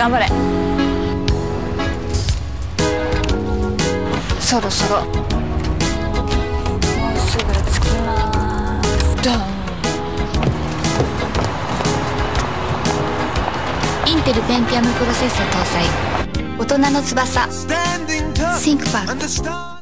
頑張れ。そろそろもうすぐ着きます。ドン。インテルペンティアムプロセッサ搭載大人の翼 ThinkPad。